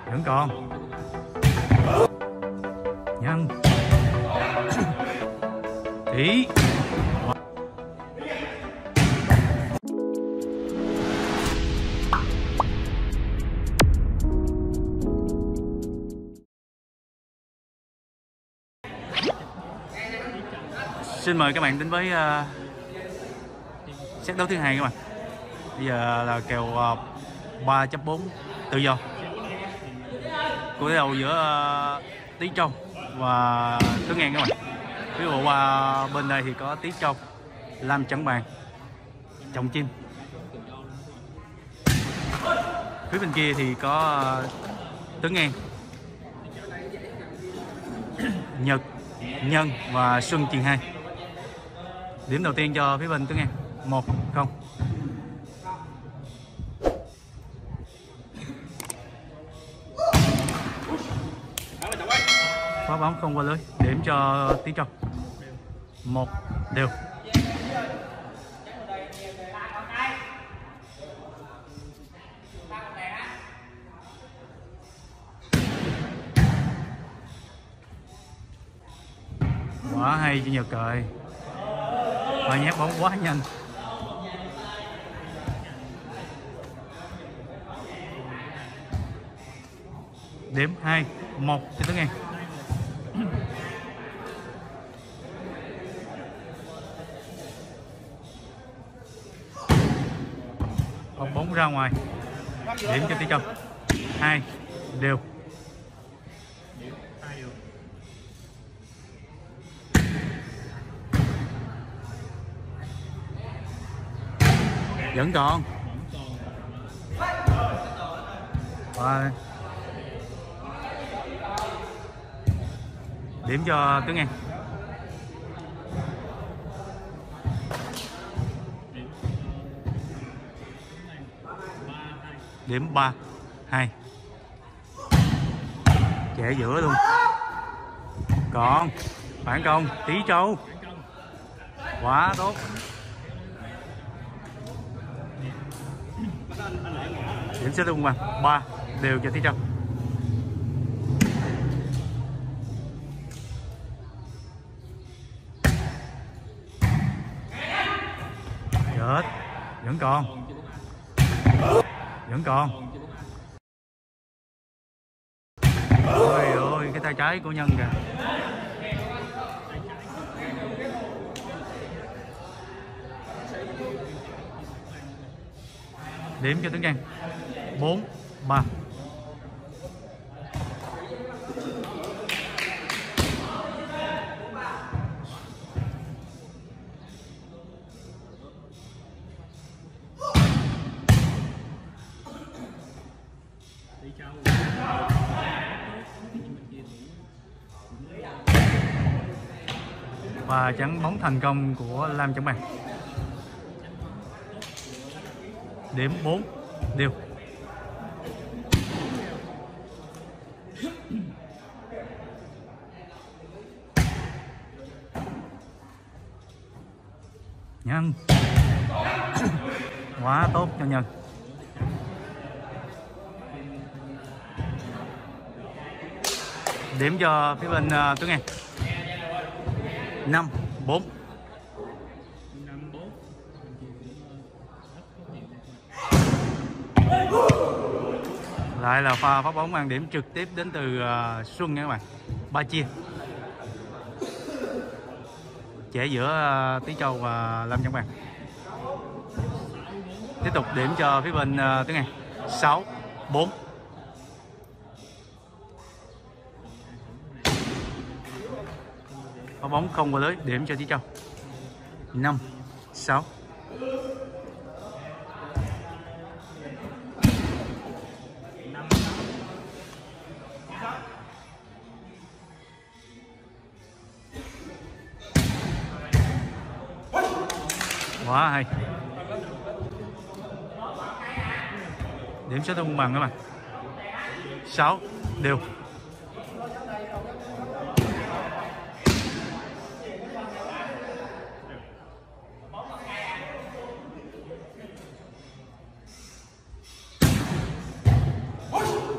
Vẫn còn. Nhân. Tỷ. Xin mời các bạn đến với set đấu thứ hai các bạn. Bây giờ là kèo 3.4 tự do. Cuộc đấu giữa Tí Châu và Tuấn An các bạn. Ví dụ bên đây thì có Tí Châu, Lam Trắng Bàn, Trọng Chim. Phía bên kia thì có Tuấn An, Nhật, Nhân và Xuân Truyền 2. Điểm đầu tiên cho phía bên Tuấn An 1-0. Phá bóng không qua lưới, điểm cho Tí Châu 1-0. Quá hay cho Nhật rồi, và nhát bóng quá nhanh. Điểm 2-1 cho Tuấn An. Bóng bóng ra ngoài, điểm cho Tí Châu 2-2. Vẫn còn. Và điểm cho Tuấn An. Điểm 3-2. Trẻ giữa luôn. Còn phản công Tí Châu. Quá tốt. Điểm sẽ luôn bằng 3-0 cho Tí Châu. Chết. Vẫn còn. Vẫn còn. Ôi ôi, cái tay trái của Nhân kìa. Điểm cho Tuấn An 4-3. Và chắn bóng thành công của Lam Trắng Bàn. Điểm 4-0. Nhân. Quá tốt cho Nhân. Điểm cho phía bên Tuấn An 5-4. Lại là pha phát bóng mang điểm trực tiếp đến từ Xuân nha các bạn. 3 chia. Trẻ giữa Tí Châu và Lam Trắng Bàn. Tiếp tục điểm cho phía bên Tuấn An 6-4. Phát bóng không qua lưới, điểm cho Tí Châu 5-6. Quá hay. Điểm số tung bằng các bạn 6-0.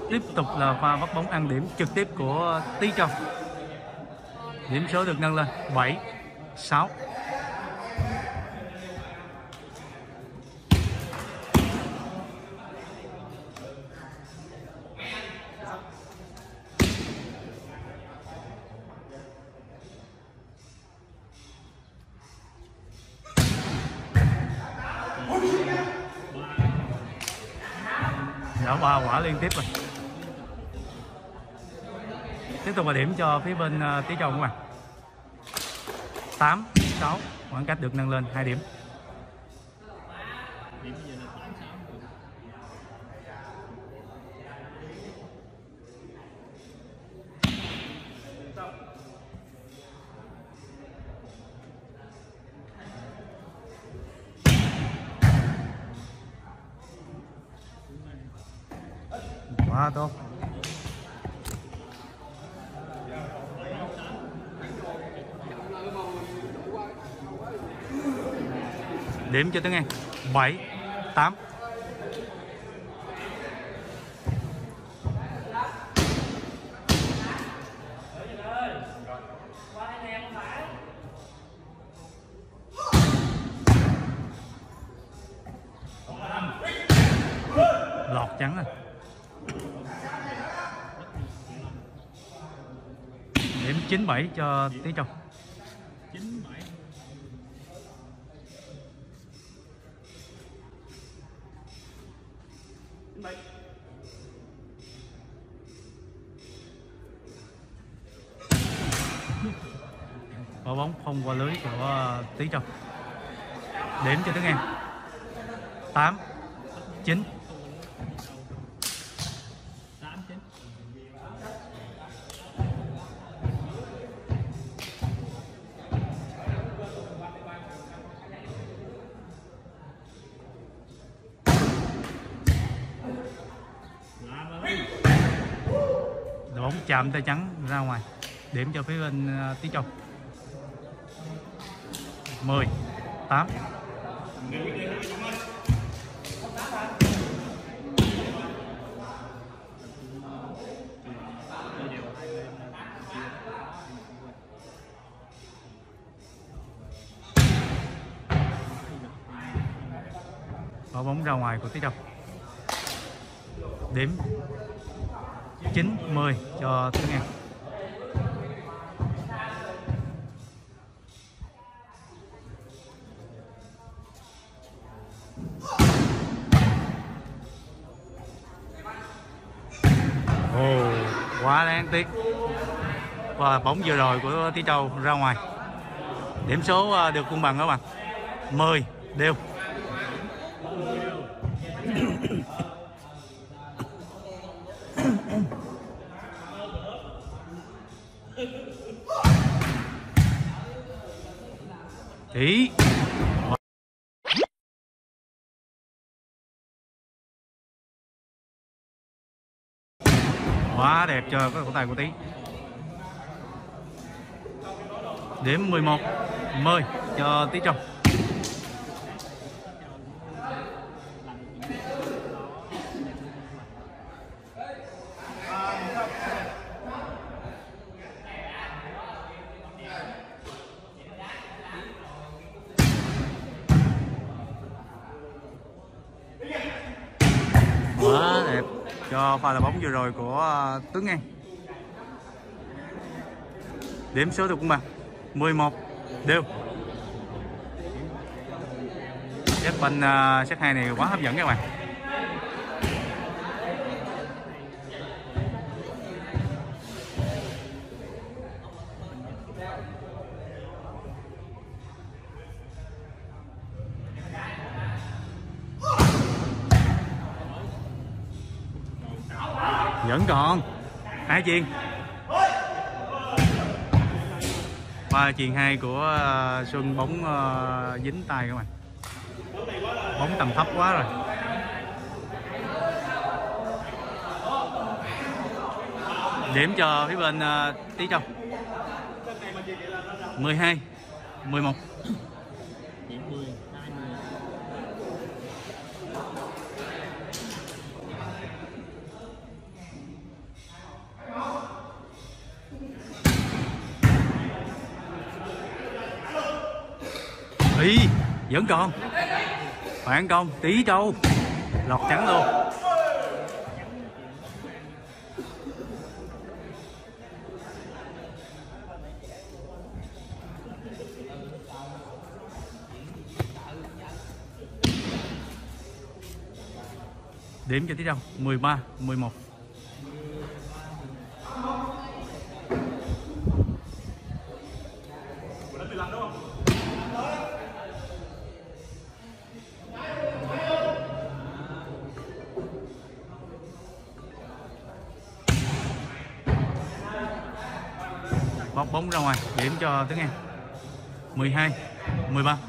tiếp tục là pha bắt bóng ăn điểm trực tiếp của Tí Châu. Điểm số được nâng lên 7-6. Đã 3 quả liên tiếp rồi. Tiếp tục là điểm cho phía bên Tí Châu các bạn. 8-6, khoảng cách được nâng lên 2 điểm. Quá tốt. Điểm cho Tuấn An 7-8. Lọt trắng rồi. Điểm 9-7 cho Tí Châu. 9-7. Quả bóng không qua lưới của Tí Châu. Điểm cho Tuấn An 8-9. Bóng chạm tay trắng ra ngoài. Điểm cho phía bên Tí Châu. 10-8. Bỏ bóng ra ngoài của Tí Châu. Điểm 9-10 cho Tuấn An. Quá đáng tiếc. Và bóng vừa rồi của Tí Châu ra ngoài. Điểm số được cân bằng các bạn. 10 đều. Ý. Quá đẹp cho cái cổ tay của Tí. Điểm 11-10 cho Tí Châu. Quá đẹp cho pha là bóng vừa rồi của Tuấn An. Điểm số được cũng bằng 11 đều. Set banh set 2 này quá hấp dẫn các bạn. Vẫn còn 2 chuyền. Pha chuyền 2 của Xuân bóng dính tay các bạn. Bóng tầm thấp quá rồi. Điểm cho phía bên Tí Châu. 12-11. Đi, vẫn còn. Phản công, Tí Châu. Lọt trắng luôn. Điểm cho Tí Châu 13-11. Bóc bóng ra ngoài, điểm cho Tuấn An 12-13.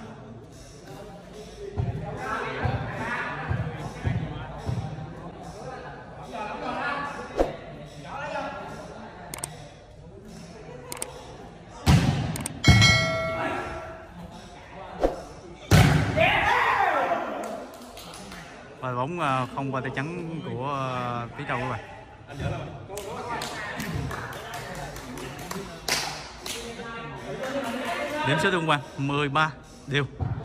Và bóng không qua tay trắng của Tí Châu các bạn. Điểm số tương quan 13 đều.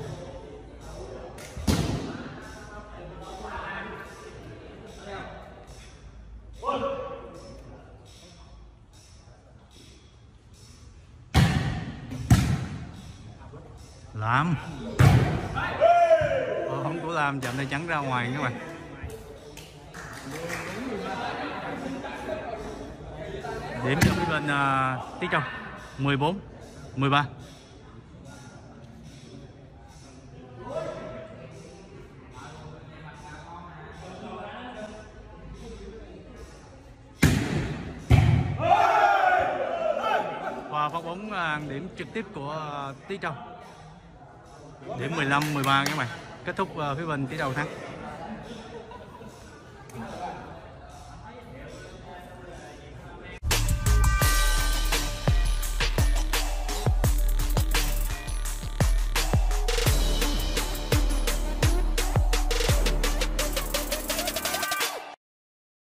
Lam. Bóng của Lam chạm tay trắng ra ngoài các bạn. Điểm cho phía bên Tí Châu 14-13. Và phát bóng điểm trực tiếp của Tí Châu. Điểm 15-13 các bạn. Kết thúc phía bên Tí Châu thắng.